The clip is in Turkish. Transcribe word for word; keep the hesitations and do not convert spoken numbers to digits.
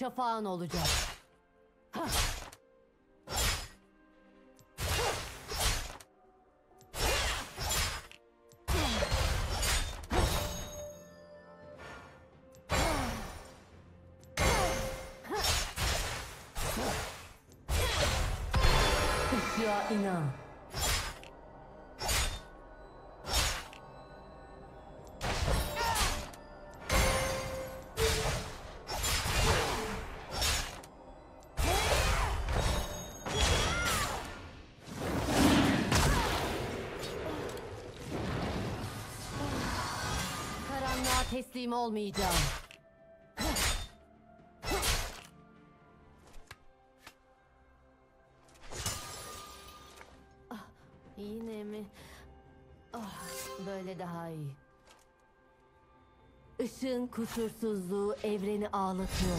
şafağın olacak. Işığa inan. Karanlığa teslim olmayacağım. Ah, yine mi? Ah, böyle daha iyi. Işığın kusursuzluğu evreni ağlatıyor.